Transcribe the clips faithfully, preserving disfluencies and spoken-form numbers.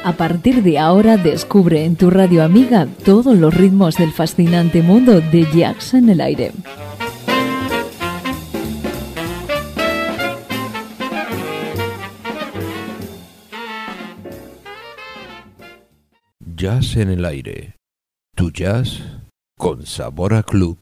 A partir de ahora descubre en tu radio amiga todos los ritmos del fascinante mundo de Jazz en el Aire. Jazz en el Aire. Tu jazz con sabor a club.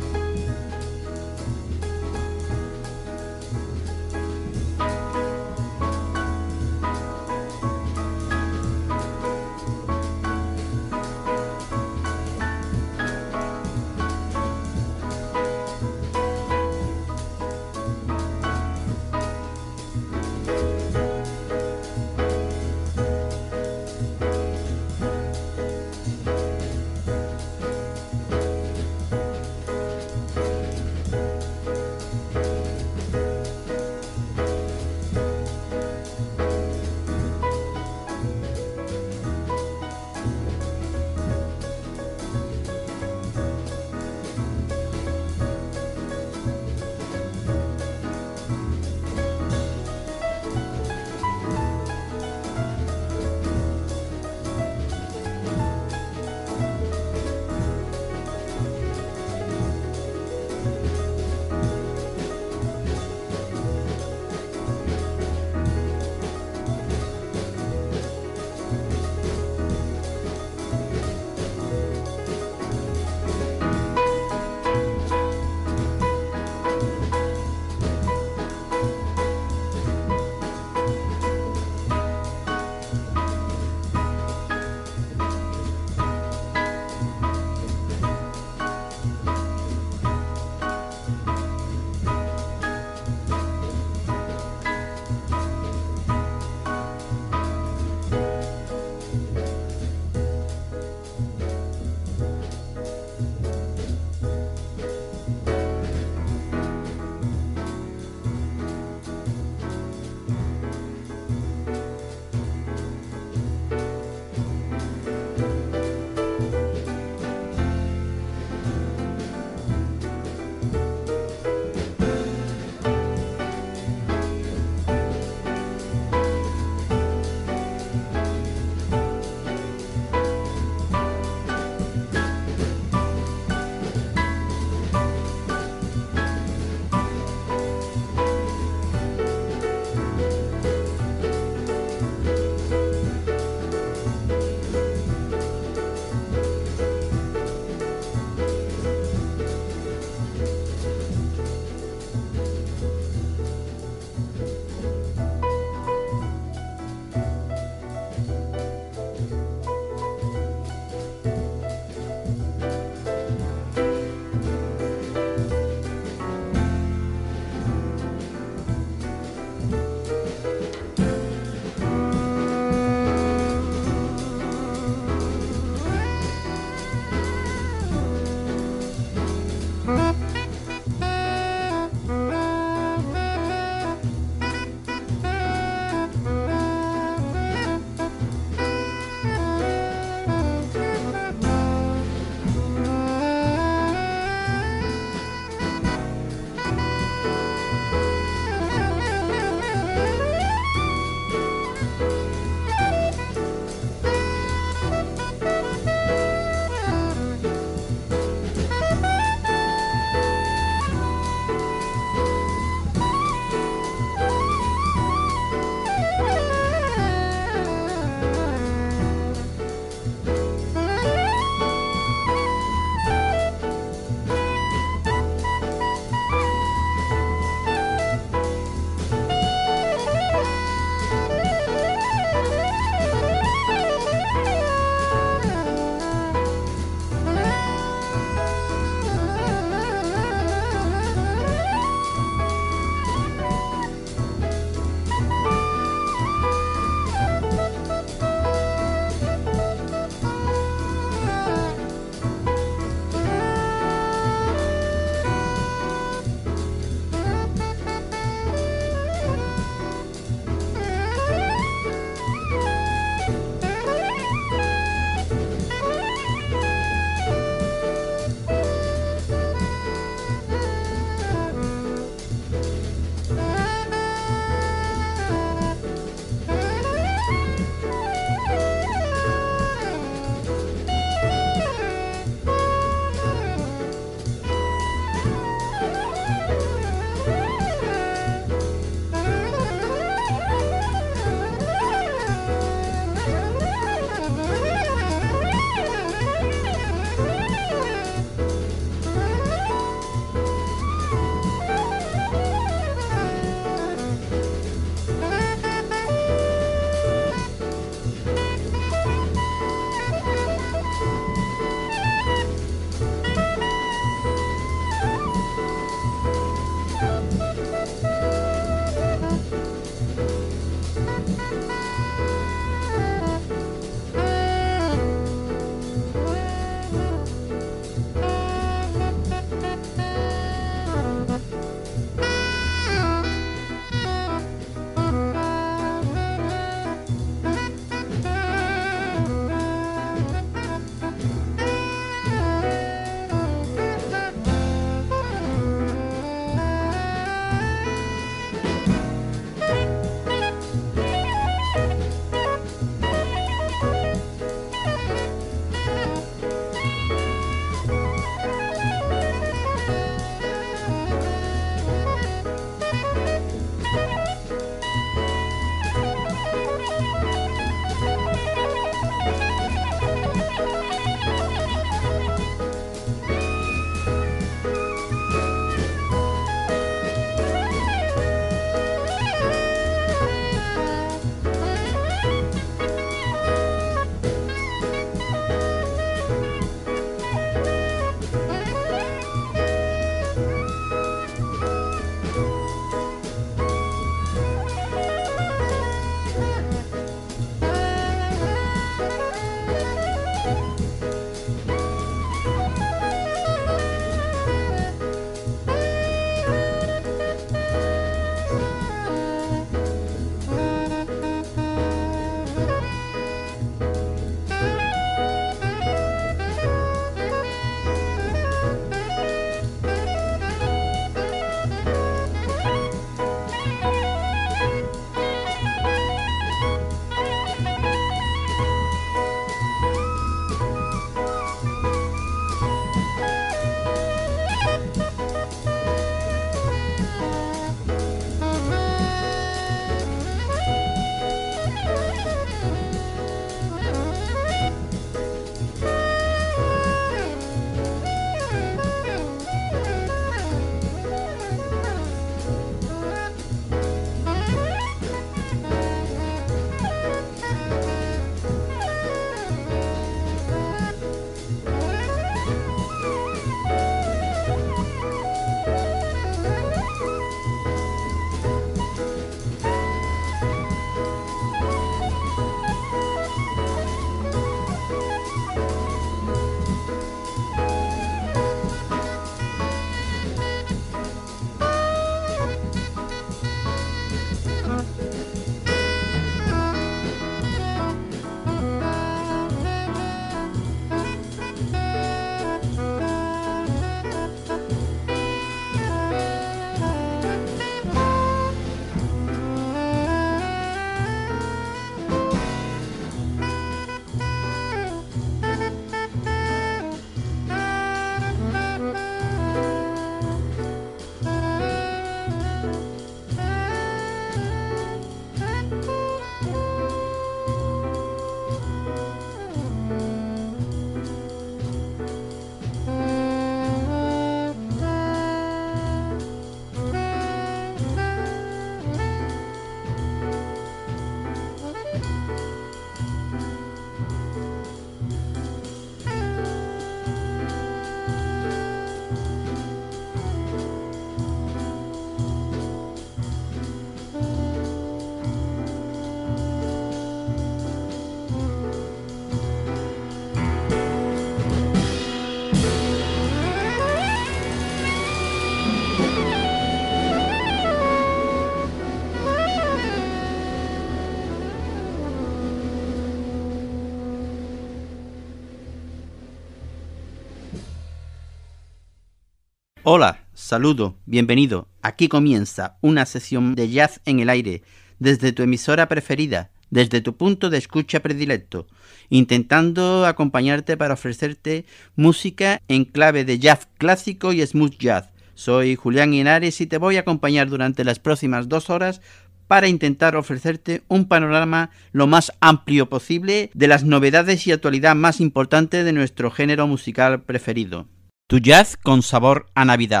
Hola, saludo, bienvenido. Aquí comienza una sesión de jazz en el aire, desde tu emisora preferida, desde tu punto de escucha predilecto, intentando acompañarte para ofrecerte música en clave de jazz clásico y smooth jazz. Soy Julián Henares y te voy a acompañar durante las próximas dos horas para intentar ofrecerte un panorama lo más amplio posible de las novedades y actualidad más importante de nuestro género musical preferido. Tu jazz con sabor a Navidad.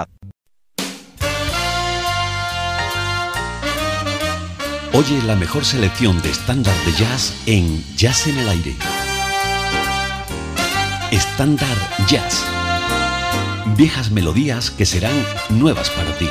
Oye la mejor selección de estándar de jazz en Jazz en el Aire. Estándar Jazz. Viejas melodías que serán nuevas para ti.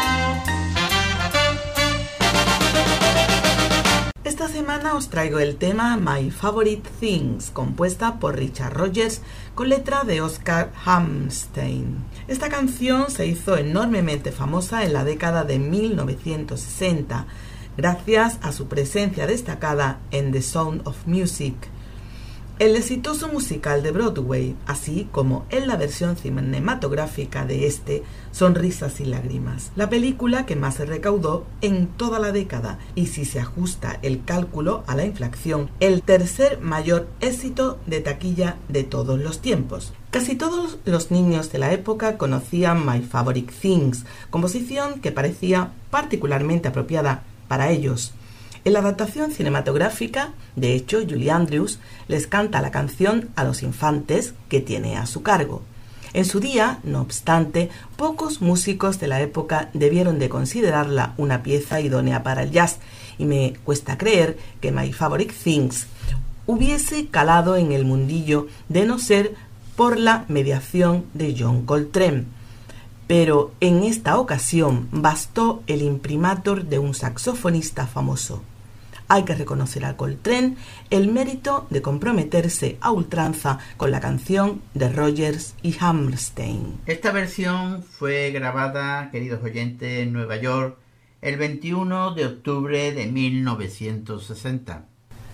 Esta semana os traigo el tema My Favorite Things, compuesta por Richard Rodgers con letra de Oscar Hammerstein. Esta canción se hizo enormemente famosa en la década de mil novecientos sesenta, gracias a su presencia destacada en The Sound of Music, el exitoso musical de Broadway, así como en la versión cinematográfica de este, Sonrisas y Lágrimas, la película que más se recaudó en toda la década y, si se ajusta el cálculo a la inflación, el tercer mayor éxito de taquilla de todos los tiempos. Casi todos los niños de la época conocían My Favorite Things, composición que parecía particularmente apropiada para ellos. En la adaptación cinematográfica, de hecho, Julie Andrews les canta la canción a los infantes que tiene a su cargo. En su día, no obstante, pocos músicos de la época debieron de considerarla una pieza idónea para el jazz, y me cuesta creer que My Favorite Things hubiese calado en el mundillo de no ser por la mediación de John Coltrane. Pero en esta ocasión bastó el imprimatur de un saxofonista famoso. Hay que reconocer a Coltrane el mérito de comprometerse a ultranza con la canción de Rodgers y Hammerstein. Esta versión fue grabada, queridos oyentes, en Nueva York el veintiuno de octubre de mil novecientos sesenta.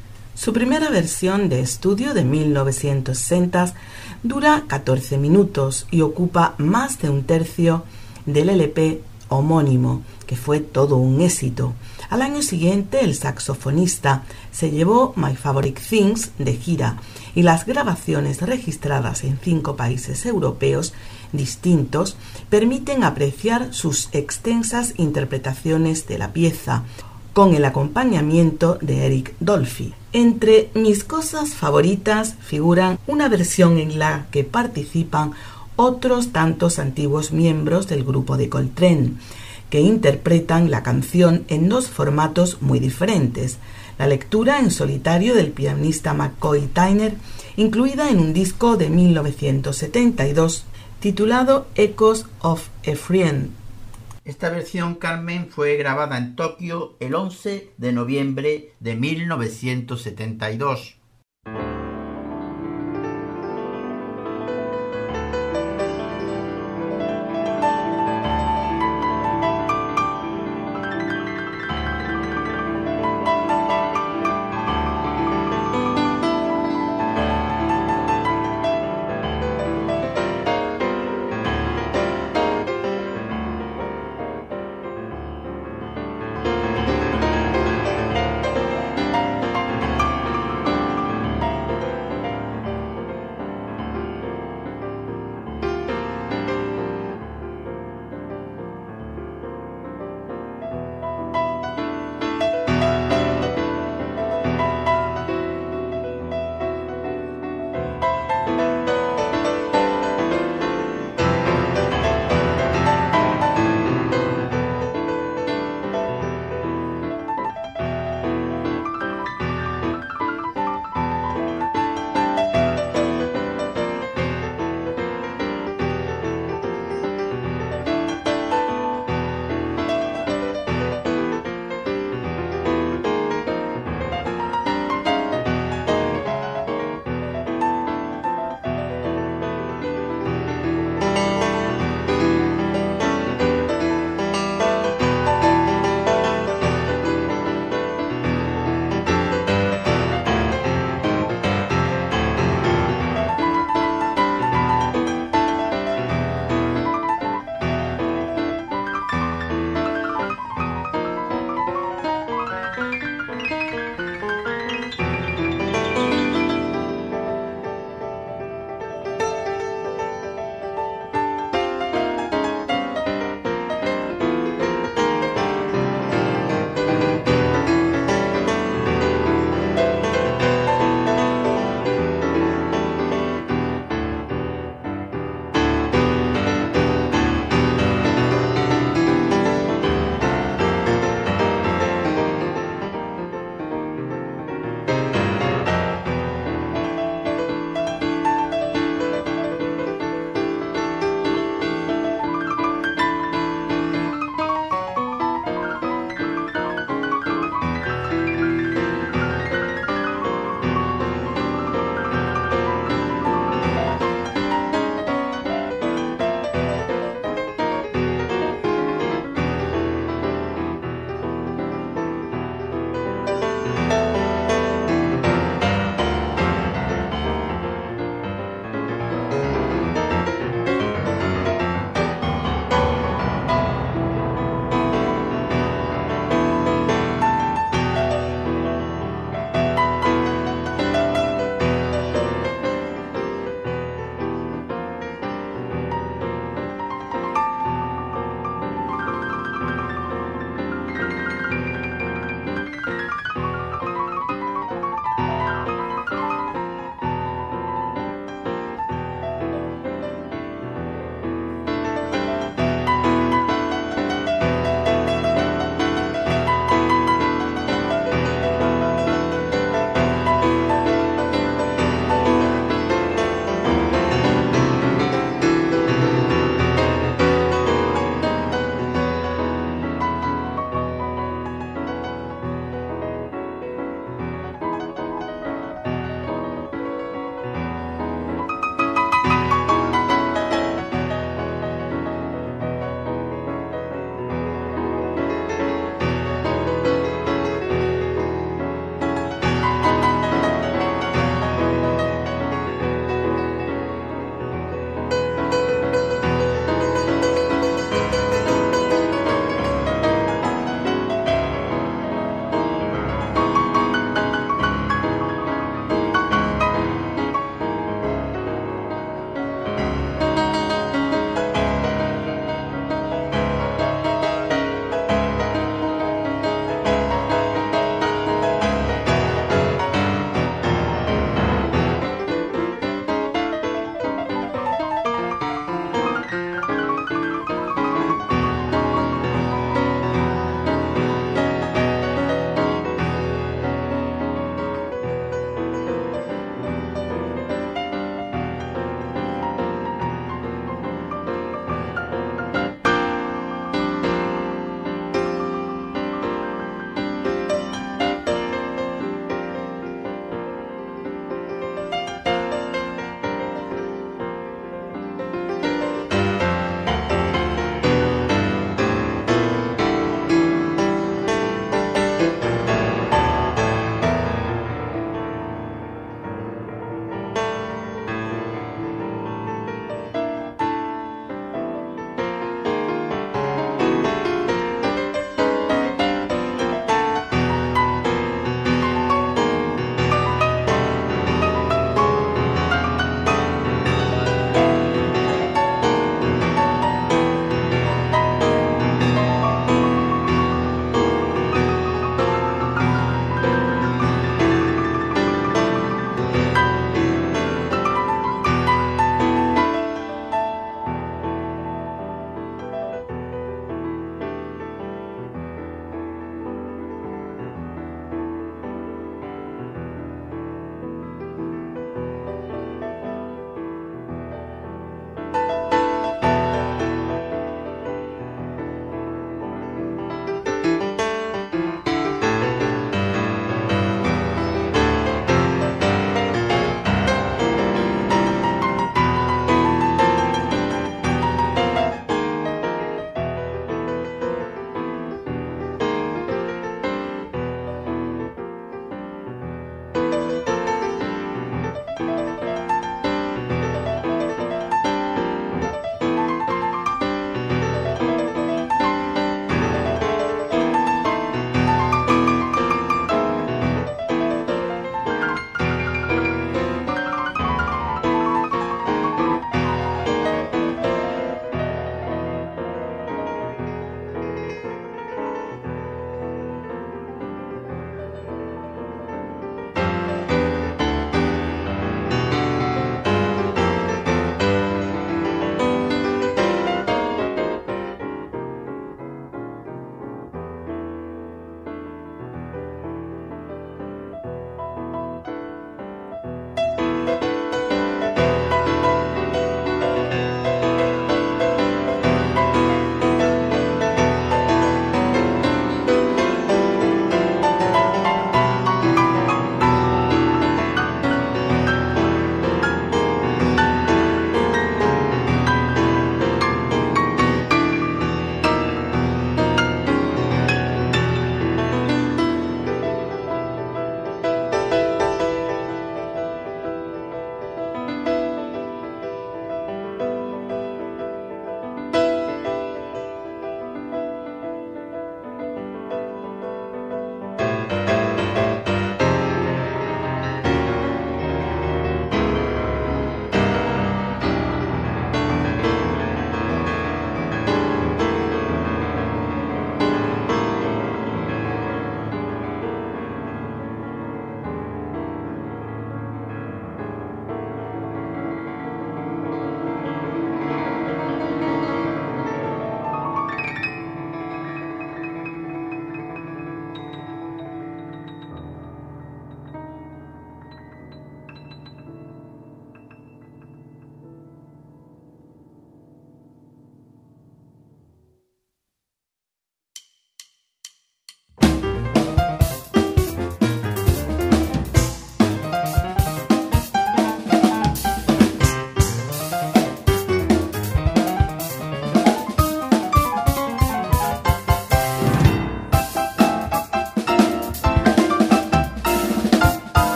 Su primera versión de estudio de mil novecientos sesenta dura catorce minutos y ocupa más de un tercio del L P homónimo, que fue todo un éxito. Al año siguiente, el saxofonista se llevó My Favorite Things de gira, y las grabaciones registradas en cinco países europeos distintos permiten apreciar sus extensas interpretaciones de la pieza, con el acompañamiento de Eric Dolphy. Entre mis cosas favoritas figuran una versión en la que participan otros tantos antiguos miembros del grupo de Coltrane, que interpretan la canción en dos formatos muy diferentes: la lectura en solitario del pianista McCoy Tyner, incluida en un disco de mil novecientos setenta y dos titulado Echoes of a Friend. Esta versión, Carmen, fue grabada en Tokio el once de noviembre de mil novecientos setenta y dos.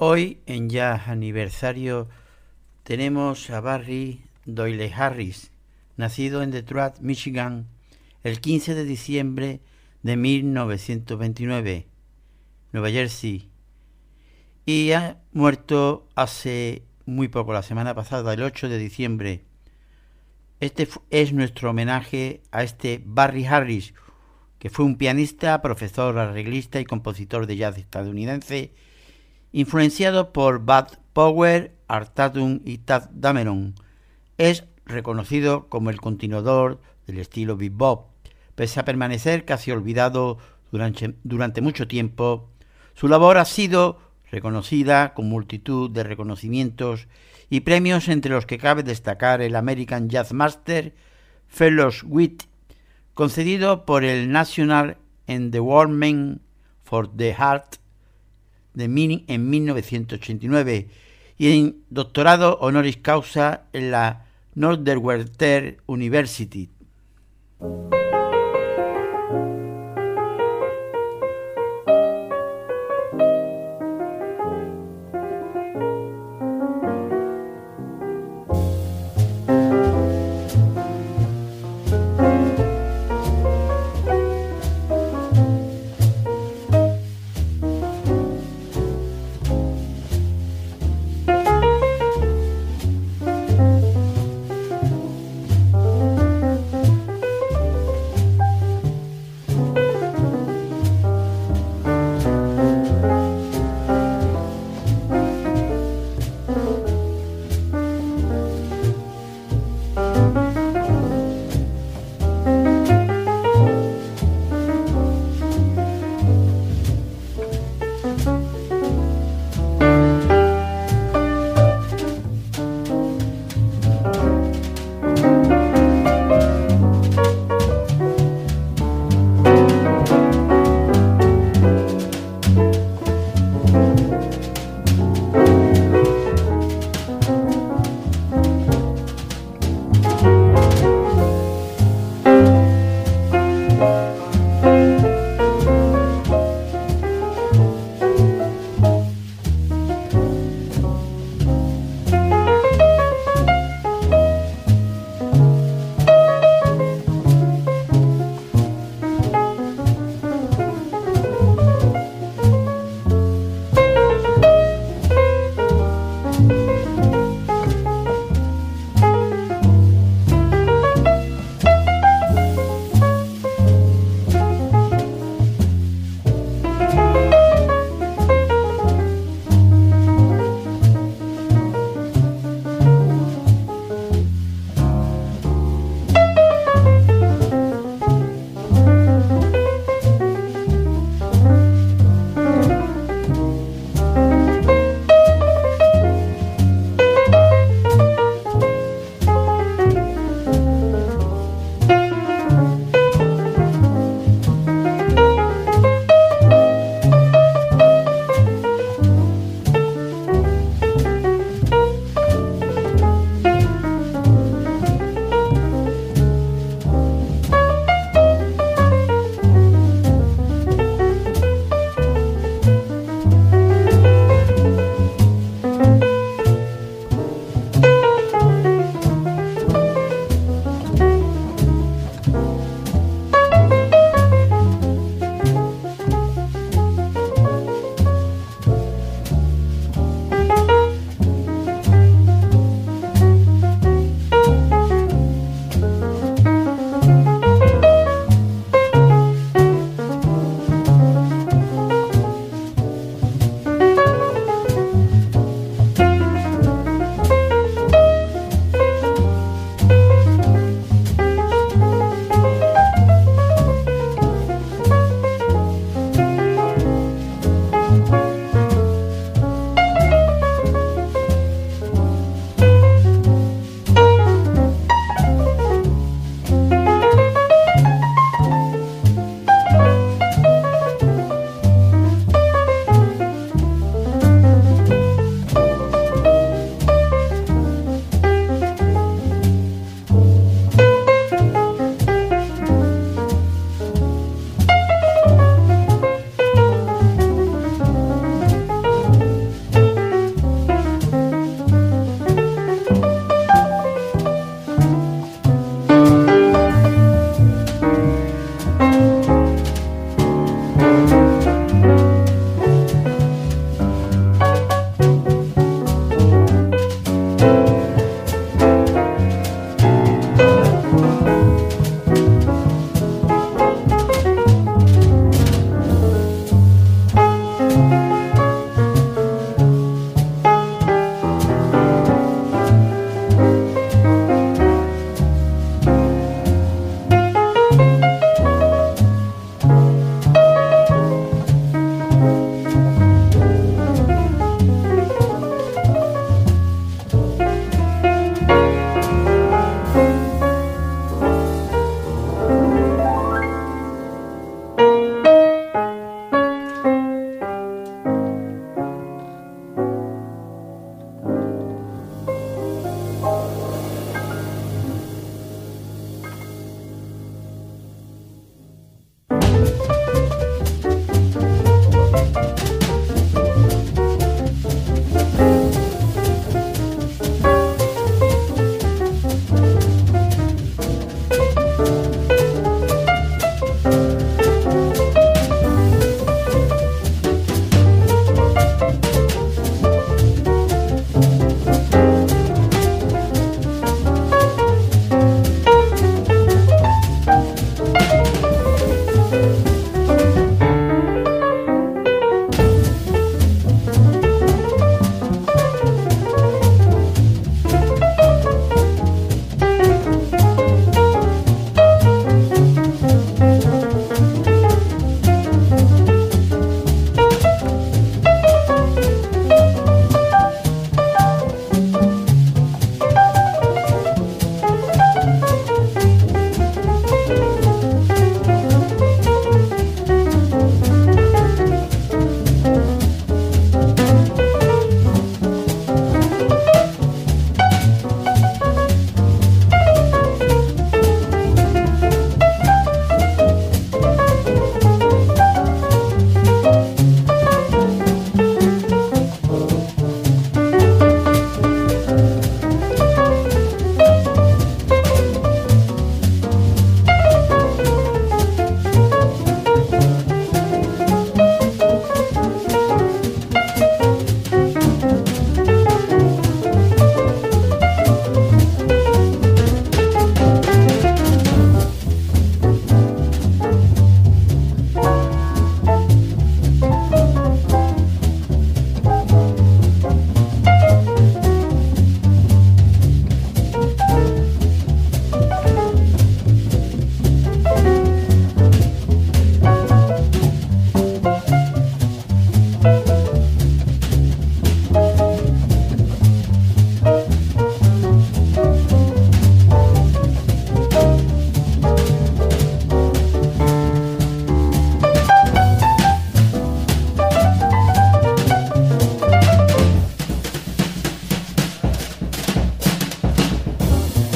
Hoy, en Jazz Aniversario, tenemos a Barry Doyle Harris, nacido en Detroit, Michigan, el quince de diciembre de mil novecientos veintinueve, Nueva Jersey, y ha muerto hace muy poco, la semana pasada, el ocho de diciembre. Este es nuestro homenaje a este Barry Harris, que fue un pianista, profesor, arreglista y compositor de jazz estadounidense, influenciado por Bud Powell, Art Tatum y Taft Dameron. Es reconocido como el continuador del estilo bebop. Pese a permanecer casi olvidado durante, durante mucho tiempo, su labor ha sido reconocida con multitud de reconocimientos y premios, entre los que cabe destacar el American Jazz Master Fellowship, concedido por el National Endowment for the Heart de Mini en mil novecientos ochenta y nueve, y en doctorado honoris causa en la Northwestern University.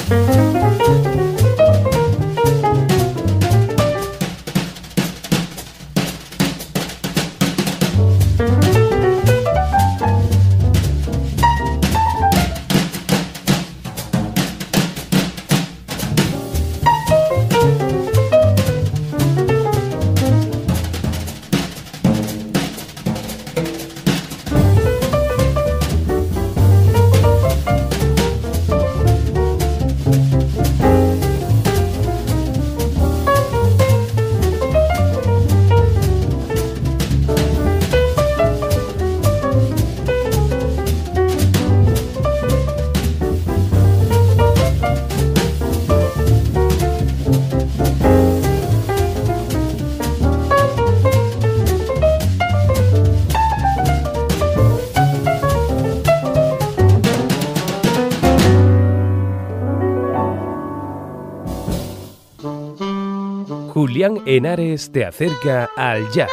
Julián Henares te acerca al jazz.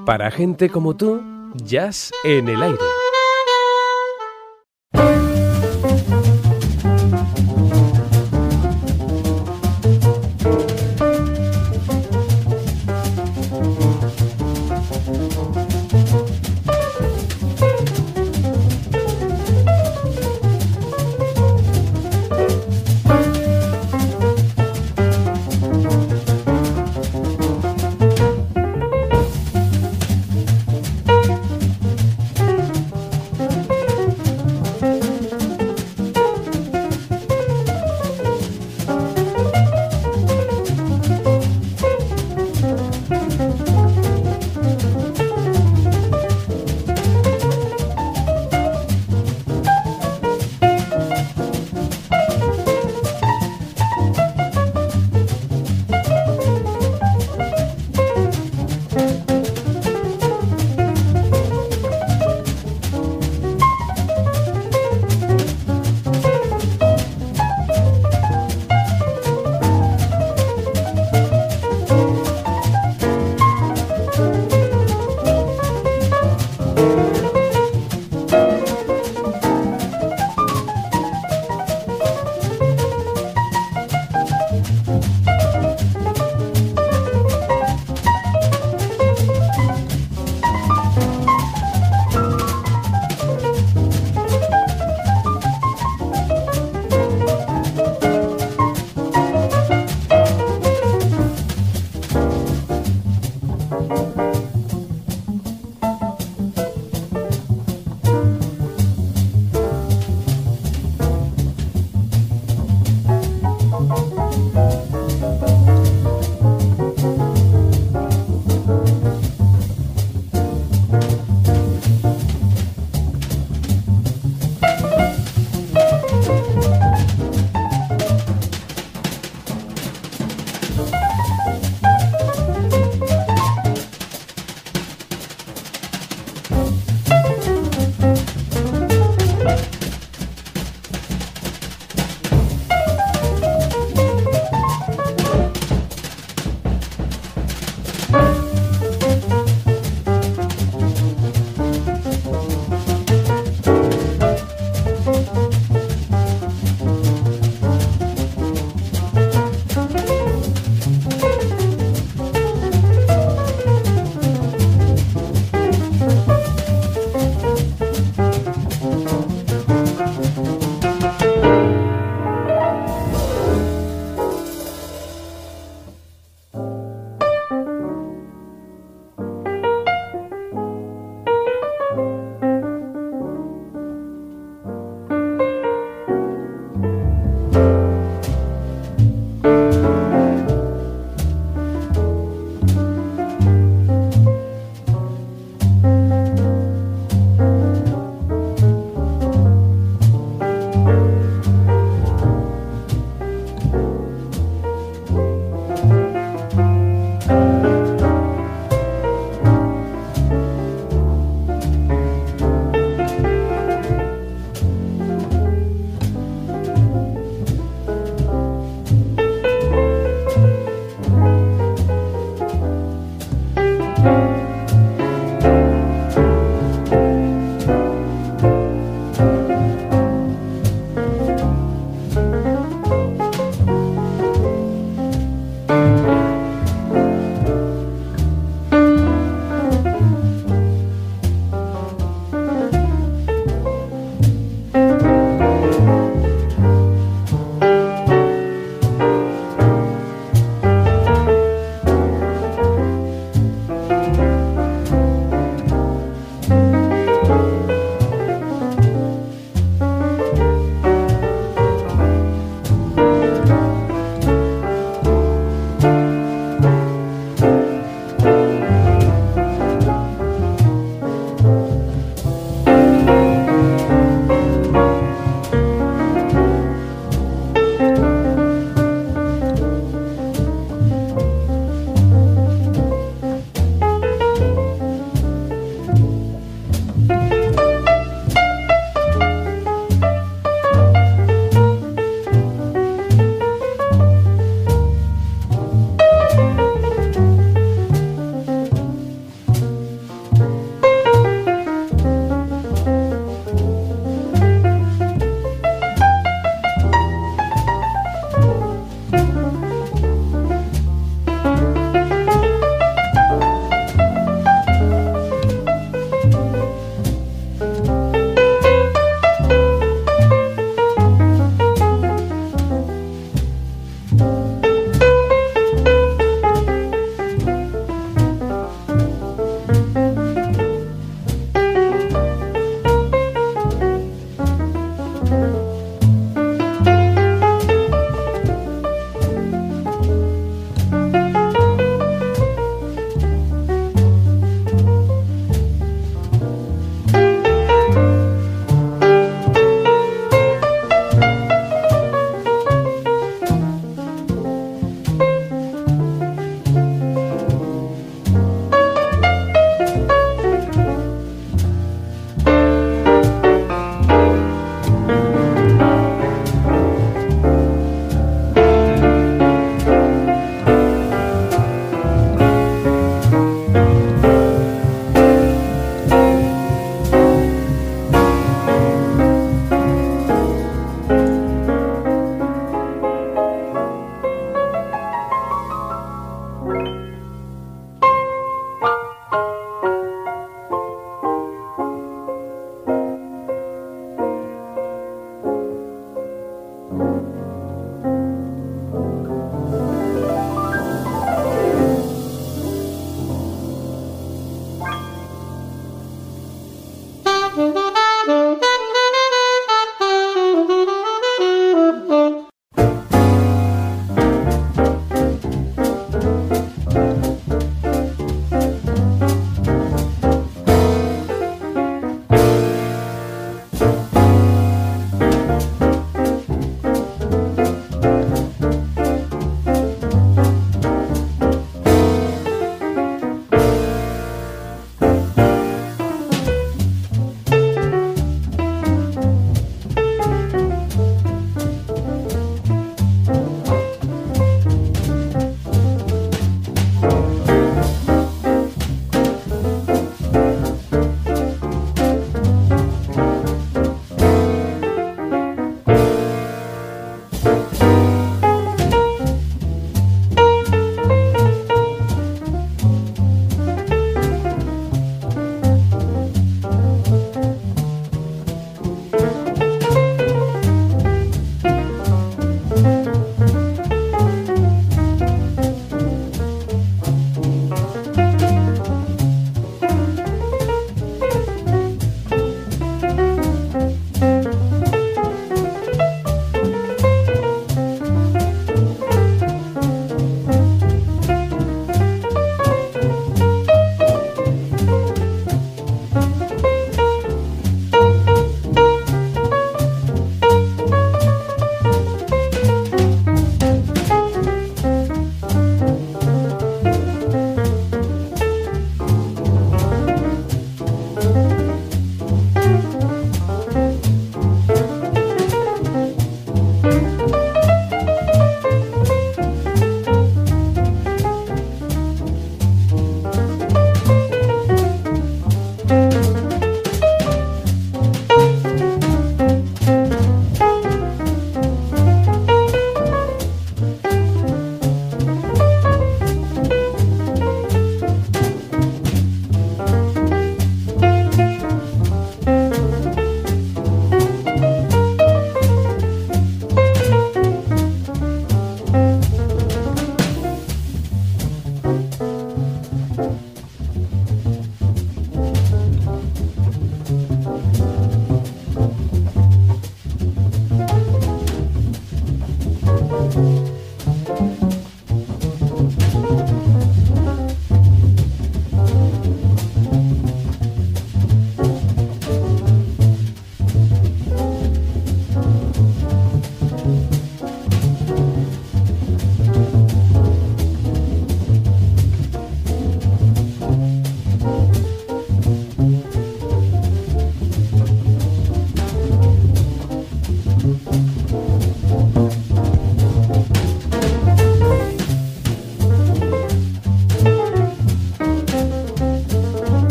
Para gente como tú, Jazz en el aire.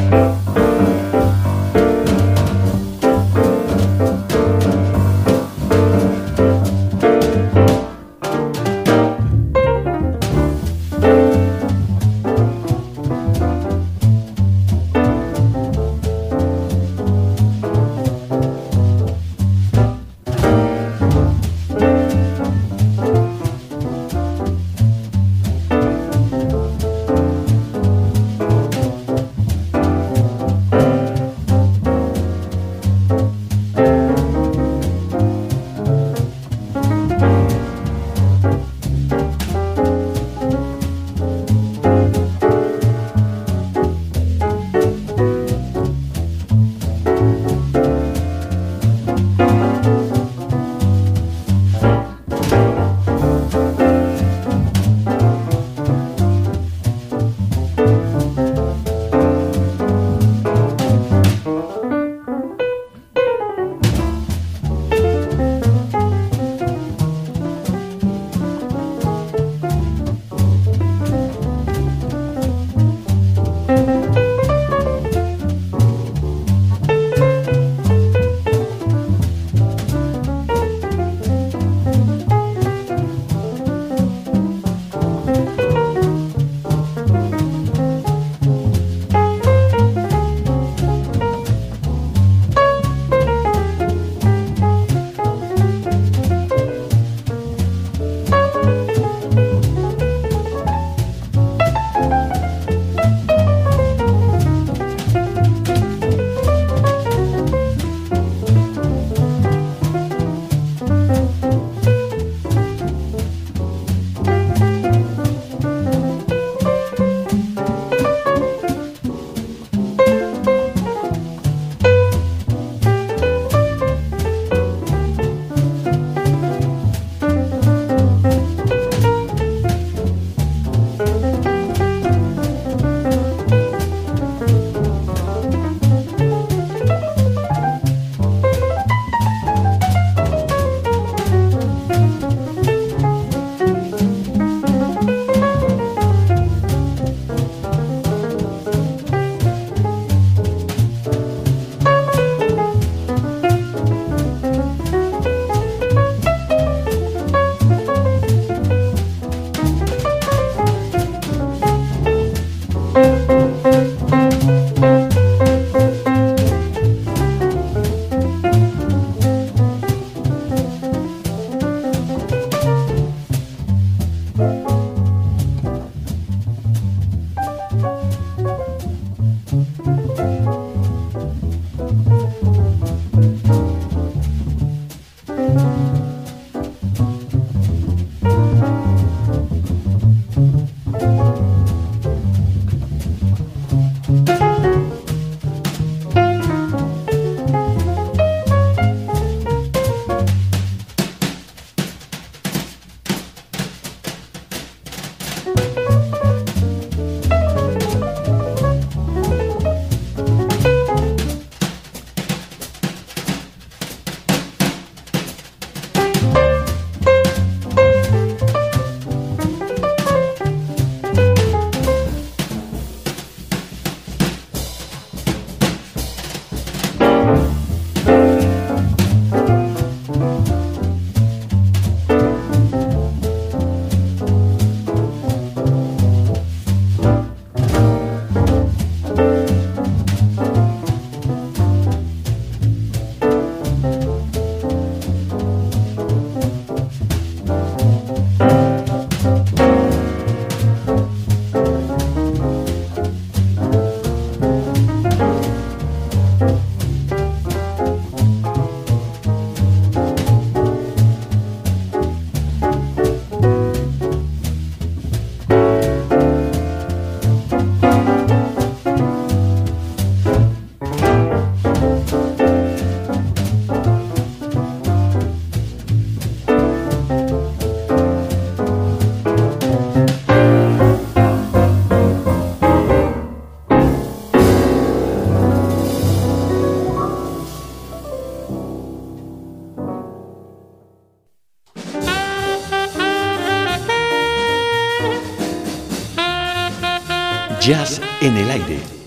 Jazz en el aire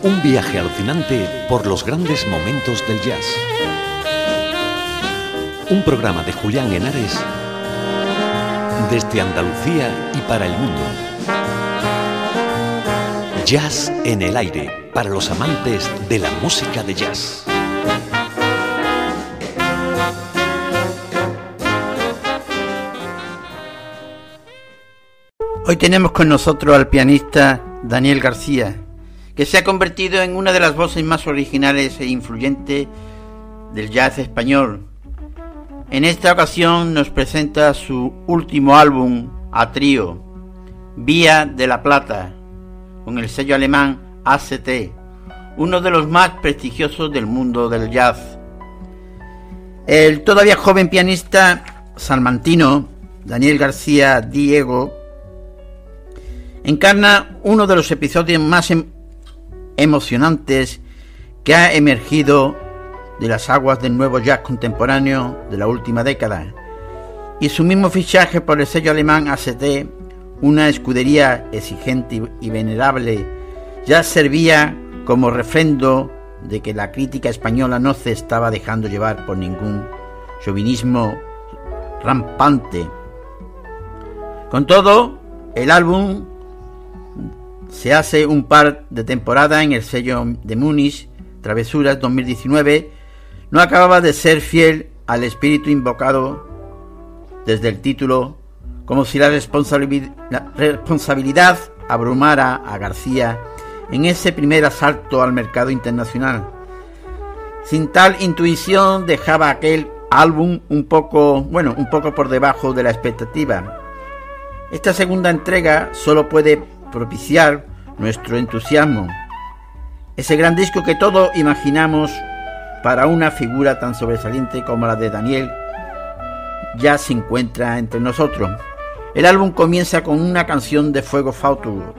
Un viaje alucinante por los grandes momentos del jazz. Un programa de Julián Henares desde Andalucía y para el mundo. Jazz en el aire, para los amantes de la música de jazz. Hoy tenemos con nosotros al pianista Daniel García, que se ha convertido en una de las voces más originales e influyentes del jazz español. En esta ocasión nos presenta su último álbum a trío, Vía de la Plata, con el sello alemán A C T, uno de los más prestigiosos del mundo del jazz. El todavía joven pianista salmantino Daniel García Diego encarna uno de los episodios más em- emocionantes que ha emergido de las aguas del nuevo jazz contemporáneo de la última década, y su mismo fichaje por el sello alemán A C T, una escudería exigente y venerable, ya servía como refrendo de que la crítica española no se estaba dejando llevar por ningún chauvinismo rampante. Con todo, el álbum se hace un par de temporadas en el sello de Múnich, Travesuras dos mil diecinueve, no acababa de ser fiel al espíritu invocado desde el título, como si la, responsabilidad, la responsabilidad abrumara a García en ese primer asalto al mercado internacional. Sin tal intuición dejaba aquel álbum un poco, bueno, un poco por debajo de la expectativa. Esta segunda entrega solo puede propiciar nuestro entusiasmo. Ese gran disco que todos imaginamos para una figura tan sobresaliente como la de Daniel ya se encuentra entre nosotros. El álbum comienza con una canción de Fuego Faustino.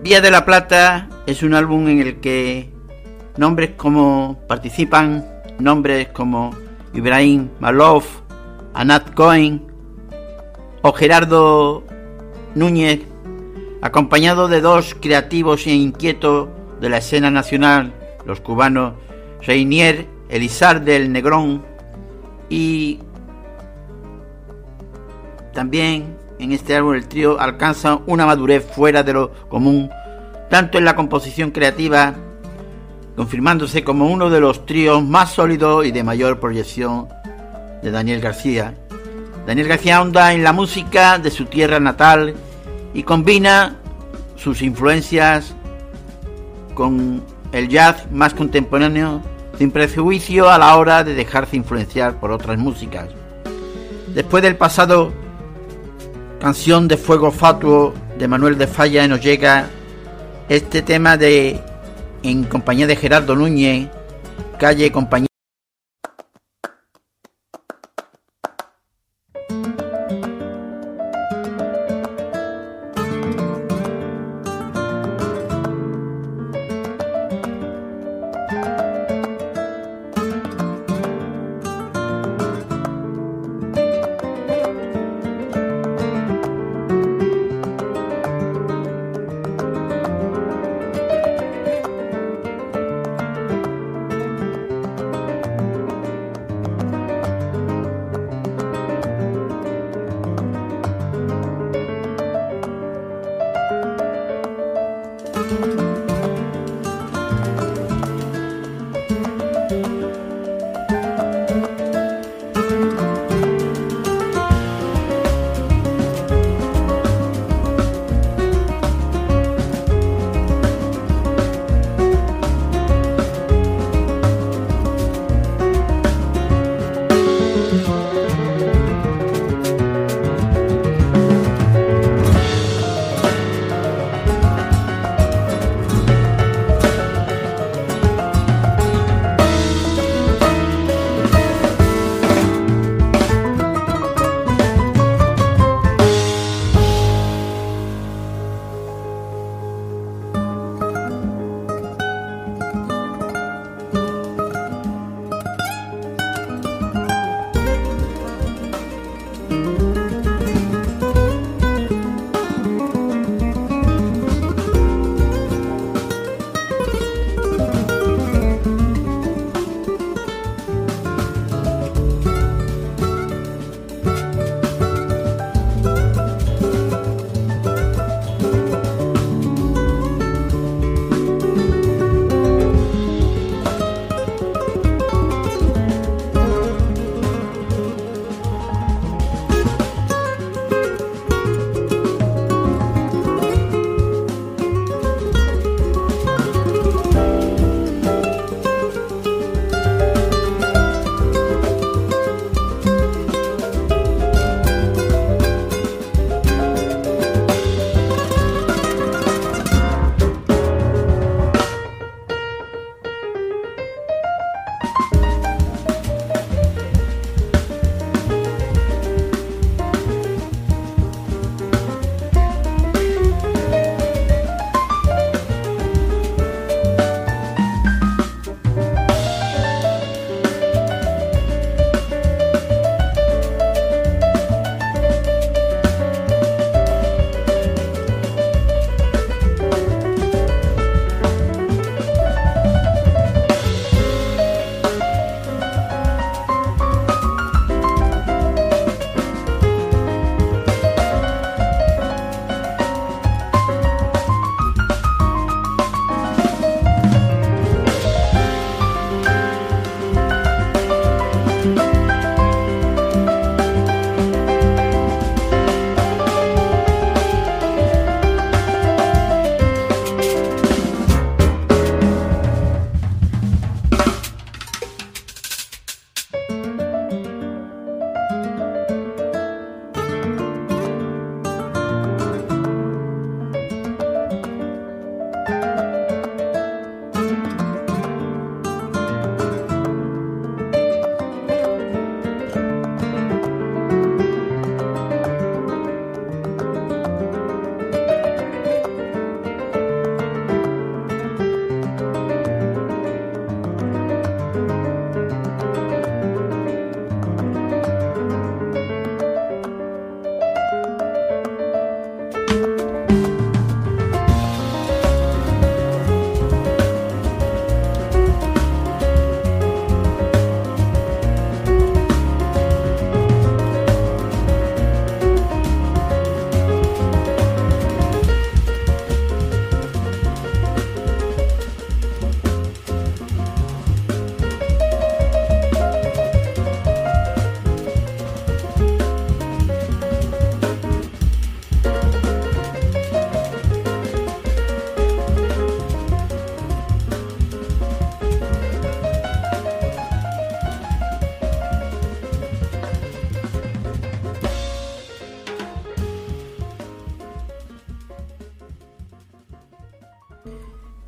Vía de la Plata es un álbum en el que nombres como participan nombres como Ibrahim Maloof, Anat Cohen o Gerardo Núñez, acompañado de dos creativos e inquietos de la escena nacional, los cubanos Reinier Elizalde el Negrón, y también en este álbum el trío alcanza una madurez fuera de lo común, tanto en la composición creativa, confirmándose como uno de los tríos más sólidos y de mayor proyección de Daniel García. Daniel García ahonda en la música de su tierra natal y combina sus influencias con el jazz más contemporáneo, sin prejuicio a la hora de dejarse influenciar por otras músicas. Después del pasado, Canción de Fuego Fatuo de Manuel de Falla, nos llega este tema de en compañía de Gerardo Núñez, Calle Compañía.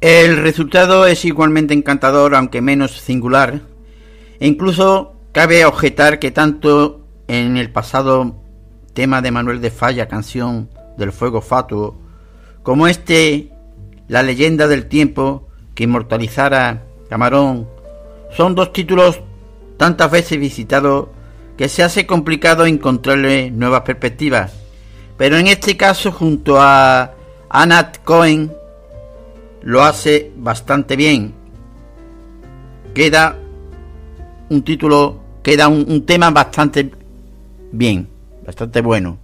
El resultado es igualmente encantador, aunque menos singular, e incluso cabe objetar que tanto en el pasado tema de Manuel de Falla, Canción del Fuego Fatuo, como este, La leyenda del tiempo, que inmortalizara Camarón, son dos títulos tantas veces visitados que se hace complicado encontrarle nuevas perspectivas. Pero en este caso, junto a Anat Cohen, lo hace bastante bien. Queda un título, queda un, un tema bastante bien, bastante bueno.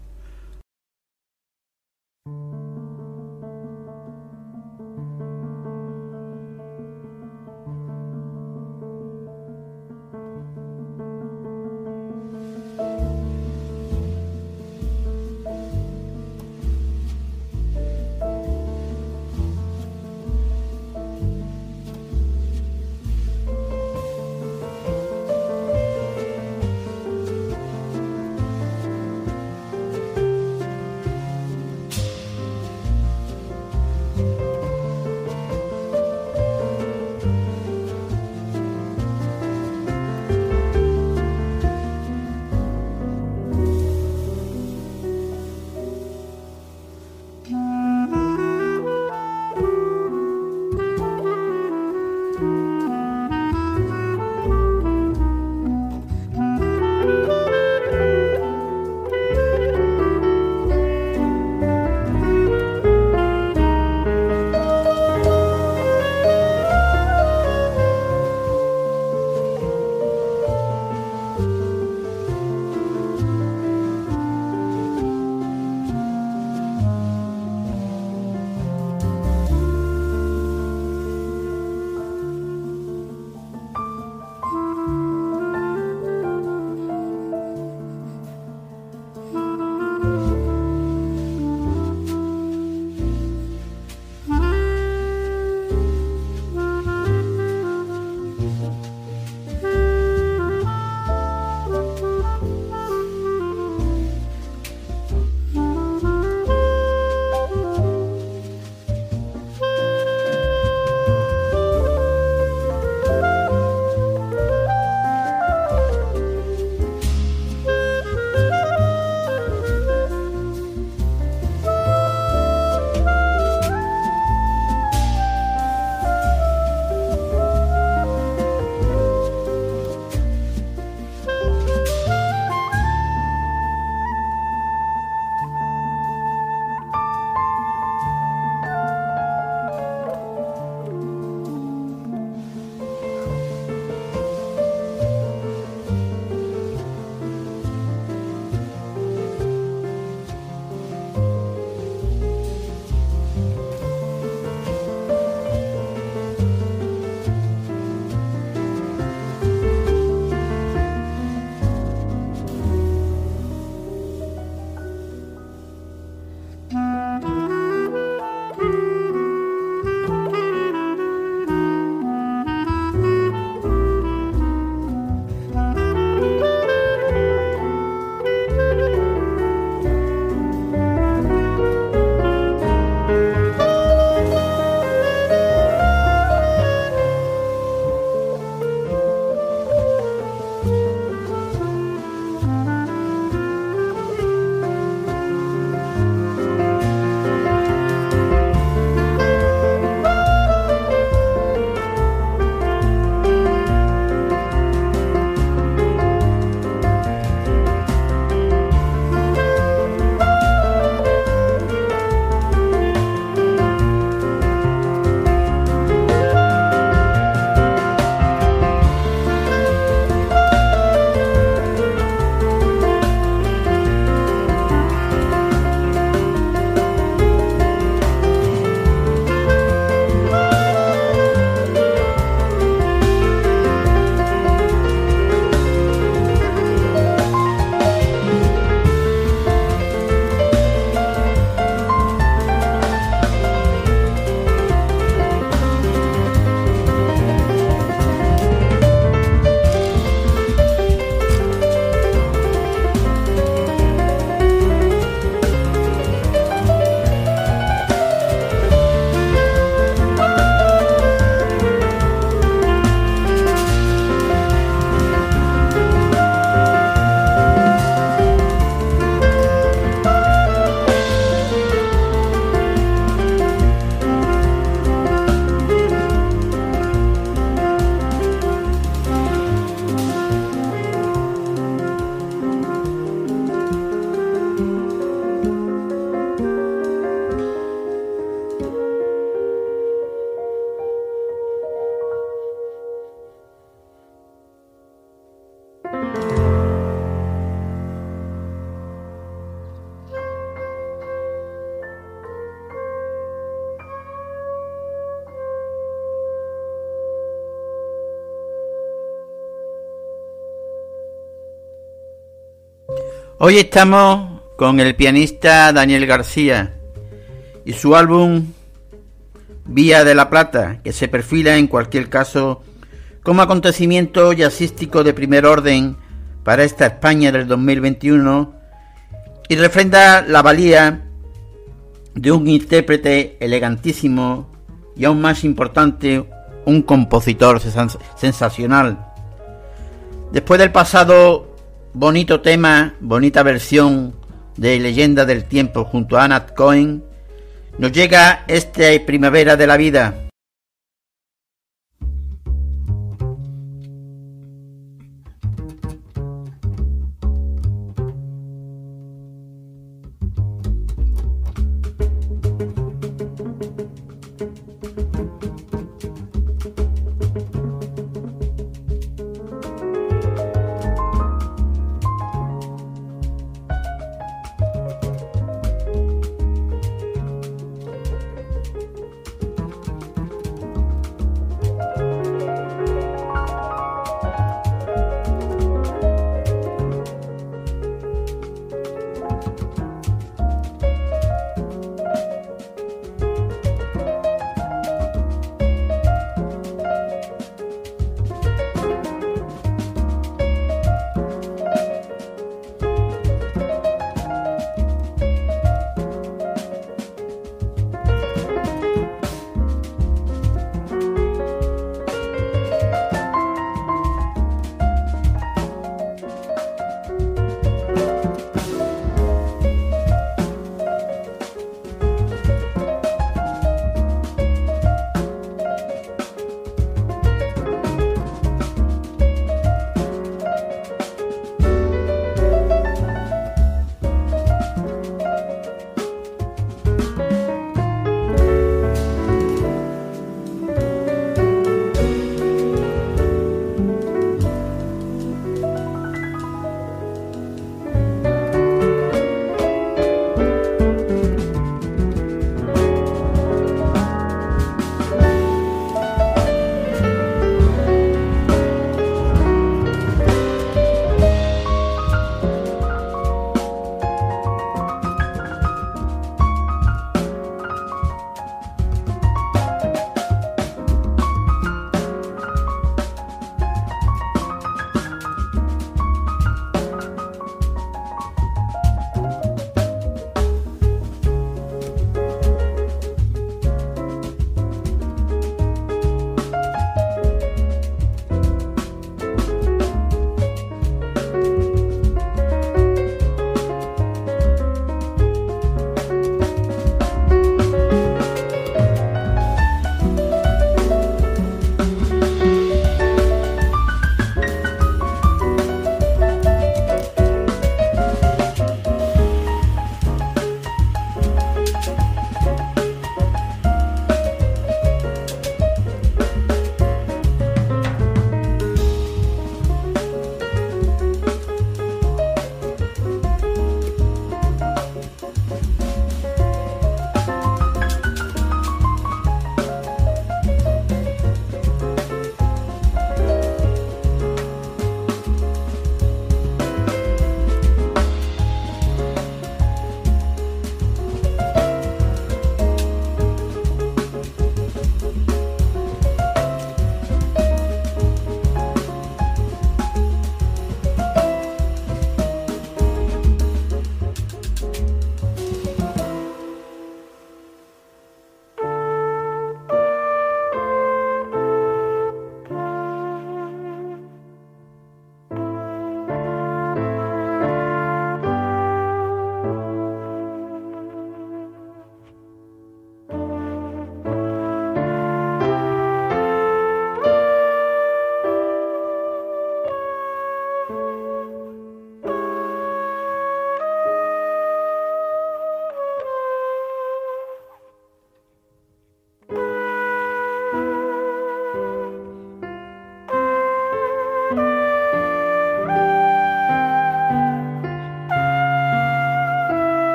Hoy estamos con el pianista Daniel García y su álbum Vía de la Plata, que se perfila en cualquier caso como acontecimiento jazzístico de primer orden para esta España del dos mil veintiuno y refrenda la valía de un intérprete elegantísimo y aún más importante, un compositor sensacional. Después del pasado bonito tema, bonita versión de Leyenda del Tiempo junto a Anat Cohen, nos llega esta Primavera de la Vida.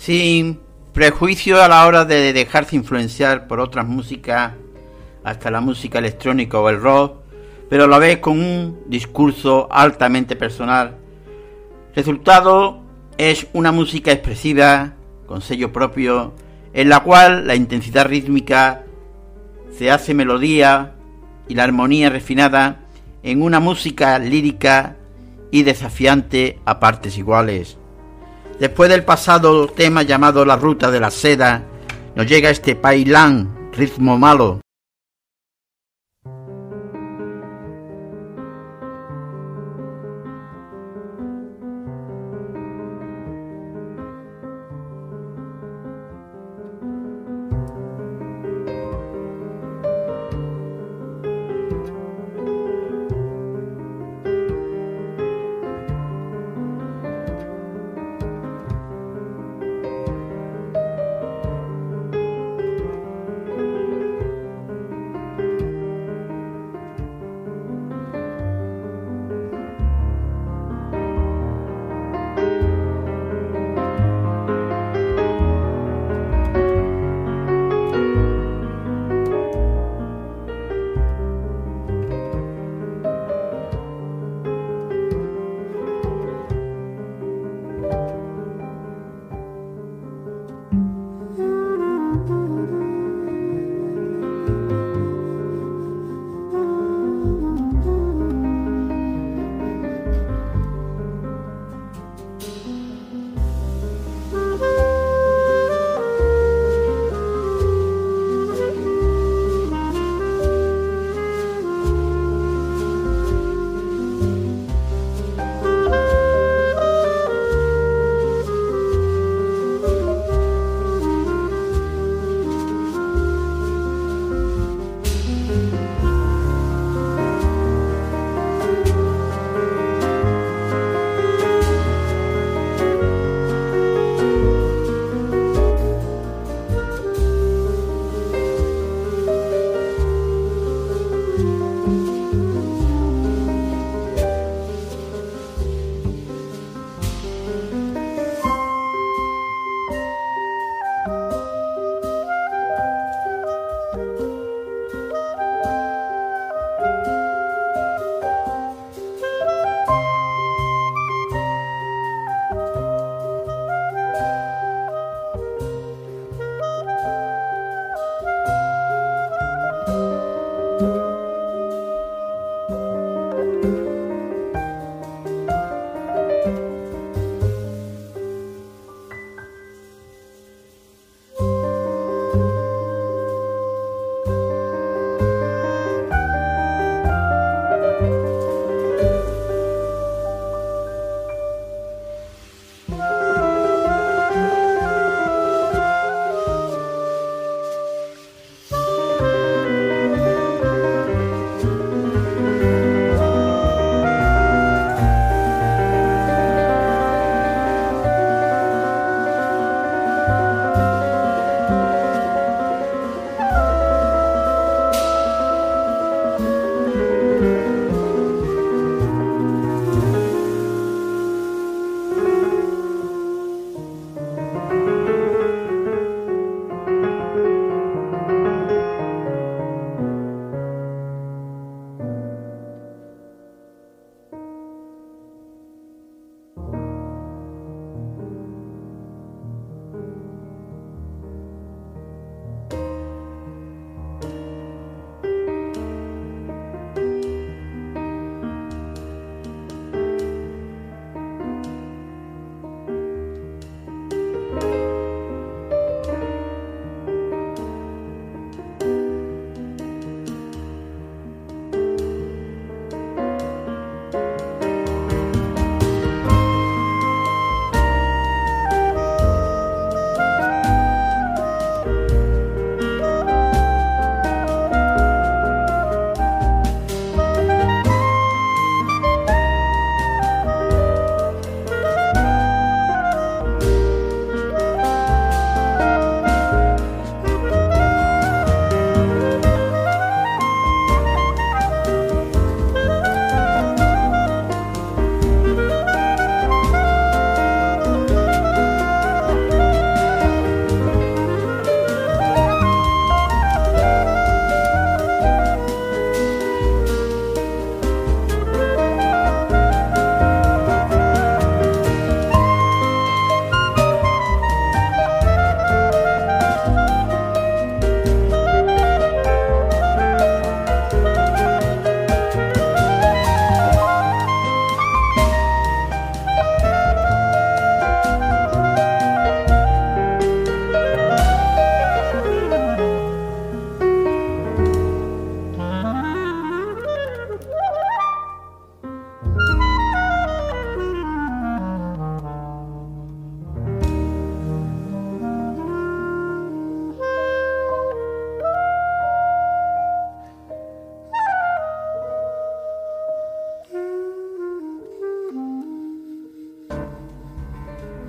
sin prejuicio a la hora de dejarse influenciar por otras músicas, hasta la música electrónica o el rock, pero a la vez con un discurso altamente personal. Resultado es una música expresiva, con sello propio, en la cual la intensidad rítmica se hace melodía y la armonía refinada en una música lírica y desafiante a partes iguales. Después del pasado tema llamado La Ruta de la Seda, nos llega este Pailán, ritmo malo.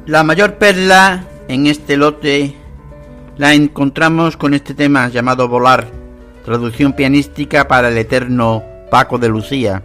La mayor perla en este lote la encontramos con este tema llamado Volar, traducción pianística para el eterno Paco de Lucía.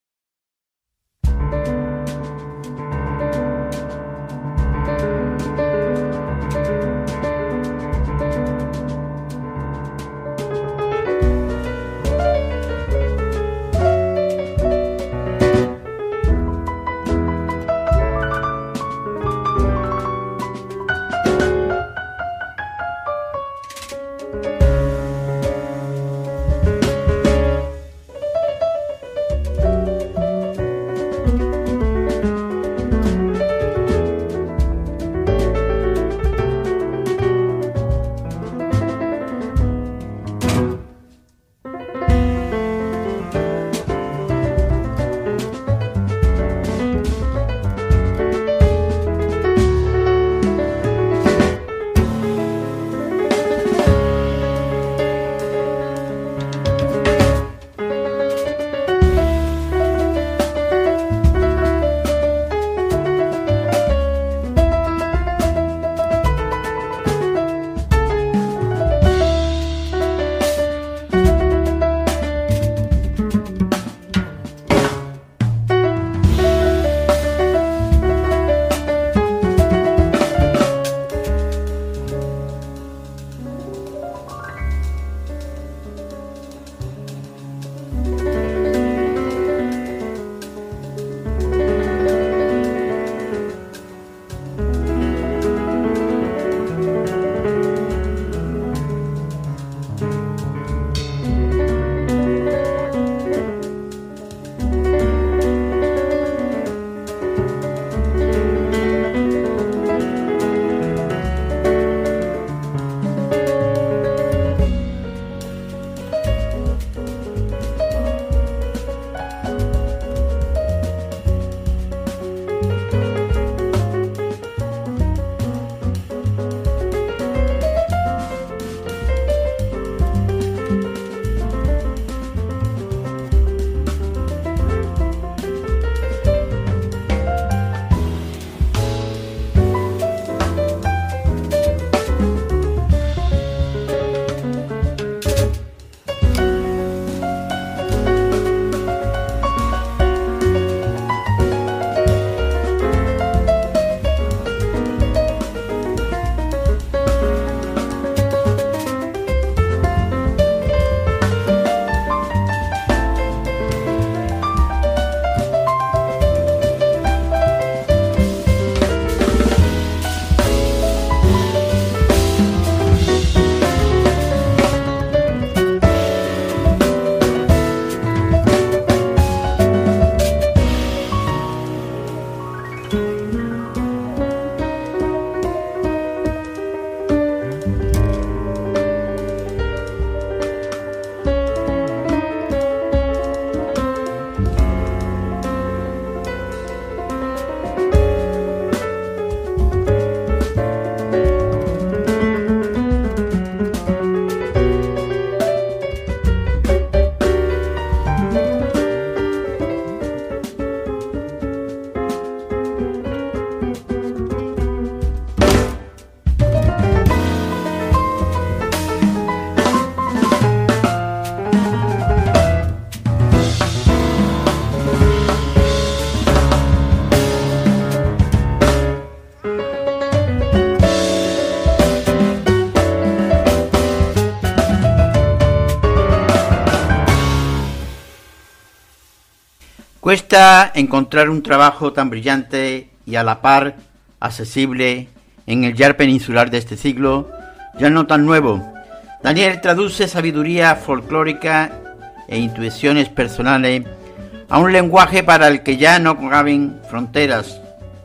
Cuesta encontrar un trabajo tan brillante y a la par accesible en el jazz peninsular de este siglo, ya no tan nuevo. Daniel traduce sabiduría folclórica e intuiciones personales a un lenguaje para el que ya no caben fronteras.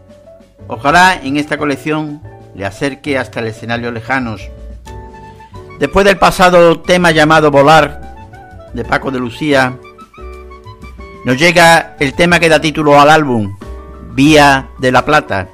Ojalá en esta colección le acerque hasta el escenario lejanos. Después del pasado tema llamado Volar, de Paco de Lucía, nos llega el tema que da título al álbum, Vía de la Plata.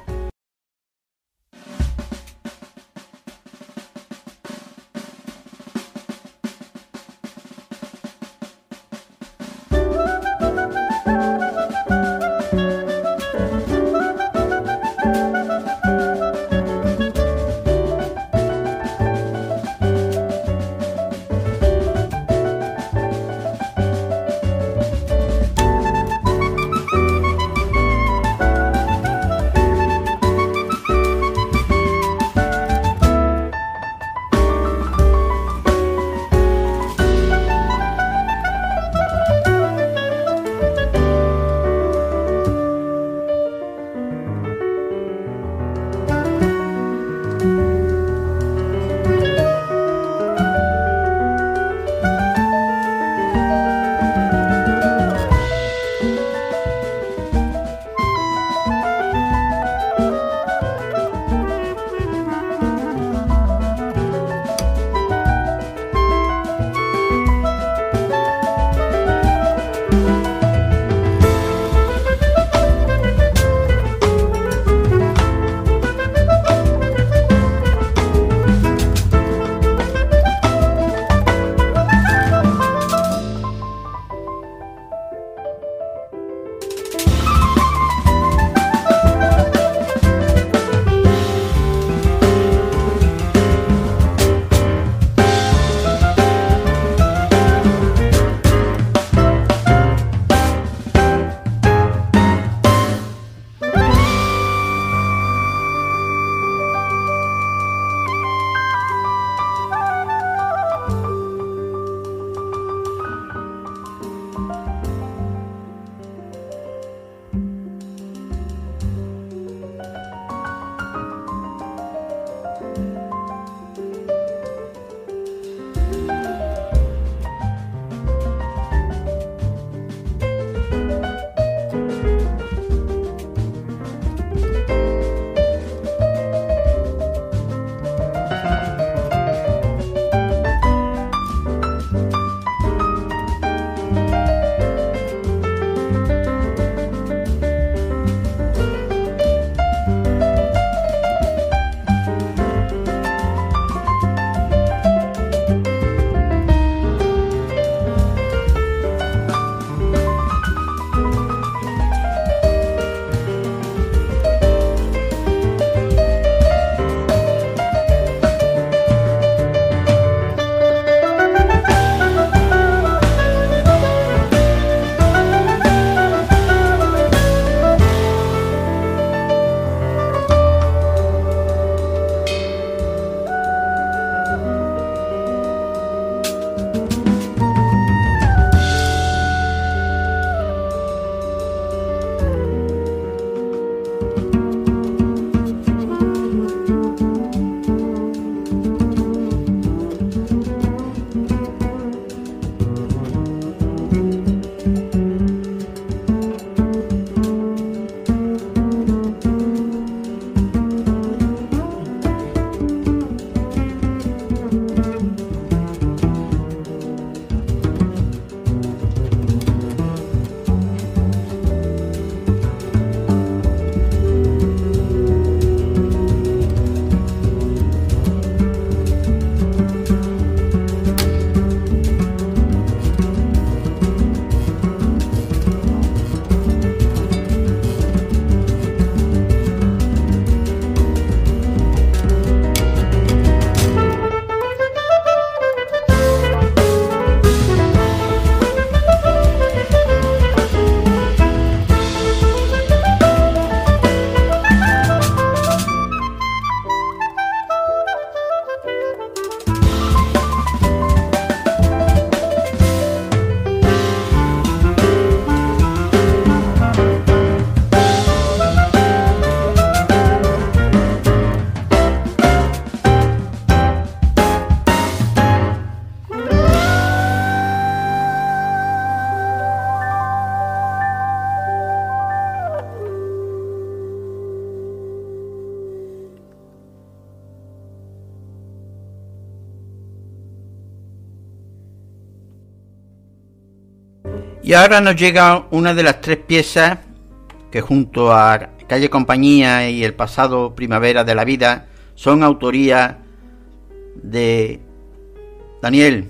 Y ahora nos llega una de las tres piezas que junto a Calle Compañía y El pasado primavera de la vida son autoría de Daniel.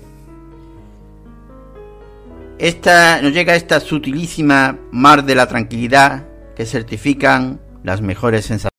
Esta, nos llega esta sutilísima Mar de la Tranquilidad que certifican las mejores sensaciones.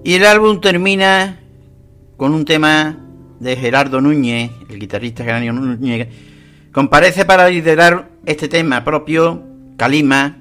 Y el álbum termina con un tema de Gerardo Núñez, el guitarrista Gerardo Núñez, comparece para liderar este tema propio, Calima.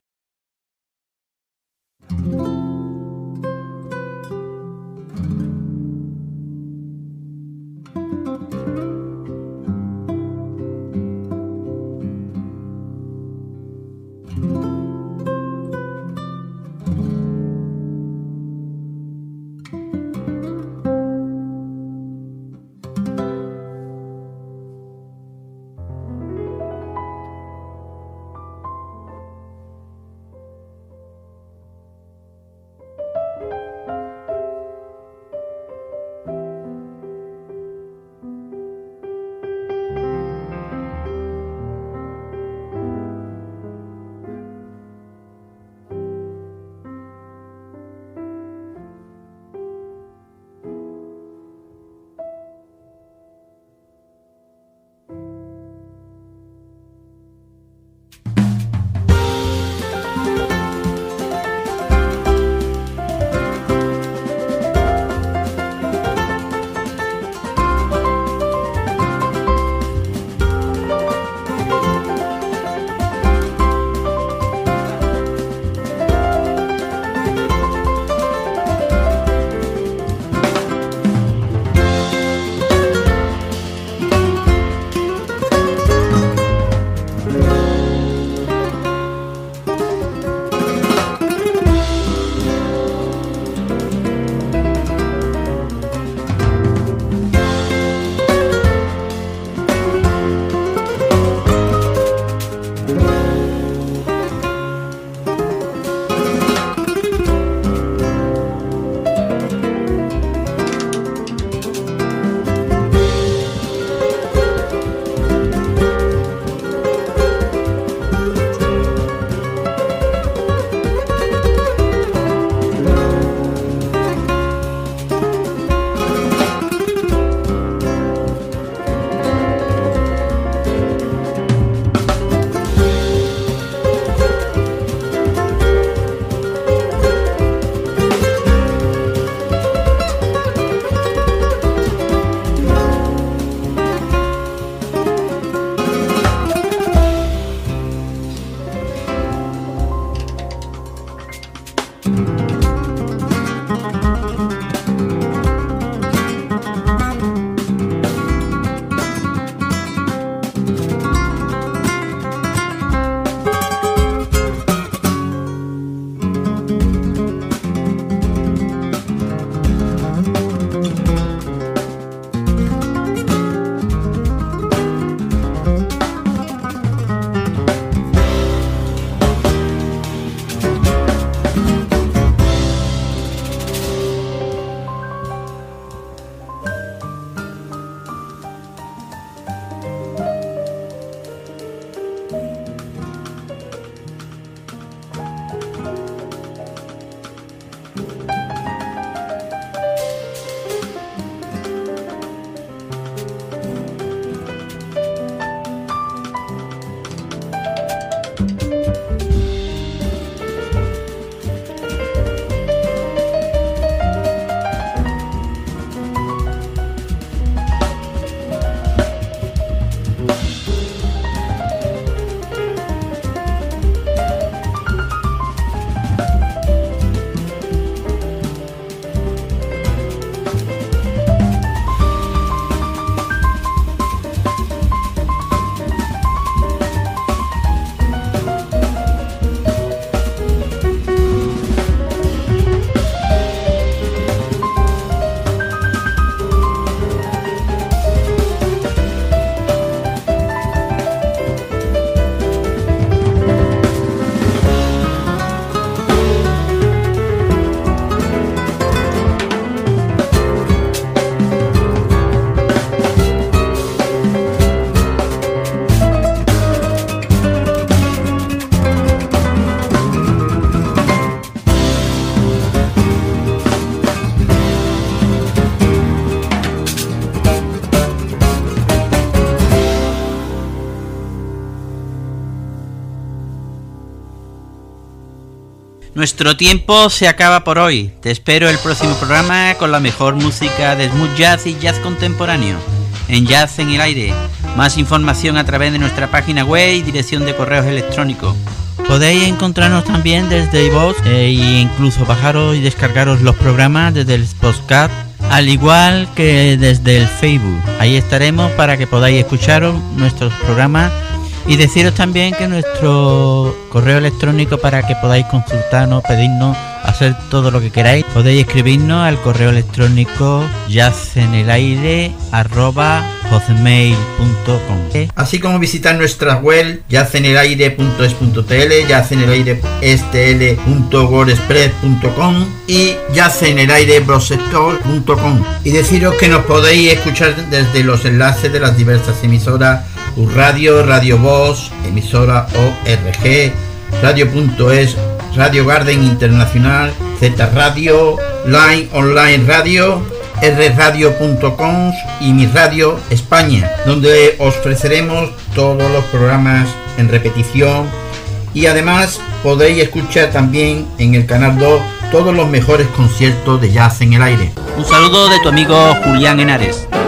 Nuestro tiempo se acaba por hoy. Te espero el próximo programa con la mejor música de smooth jazz y jazz contemporáneo en Jazz en el Aire. Más información a través de nuestra página web y dirección de correos electrónicos. Podéis encontrarnos también desde iVoox e incluso bajaros y descargaros los programas desde el podcast, al igual que desde el Facebook. Ahí estaremos para que podáis escucharos nuestros programas y deciros también que nuestro correo electrónico para que podáis consultarnos, pedirnos, hacer todo lo que queráis. Podéis escribirnos al correo electrónico jazzenelaire arroba hotmail punto com, así como visitar nuestra web jazzenelaire punto es punto tl, jazzenelaire punto wordpress punto com y jazzenelairebrosector punto com, y deciros que nos podéis escuchar desde los enlaces de las diversas emisoras: U Radio, Radio Voz, emisora O R G, Radio punto es, Radio Garden Internacional, Z Radio, Line Online Radio, r radio punto com y Mi Radio España, donde os ofreceremos todos los programas en repetición, y además podéis escuchar también en el canal dos todos los mejores conciertos de jazz en el aire. Un saludo de tu amigo Julián Henares.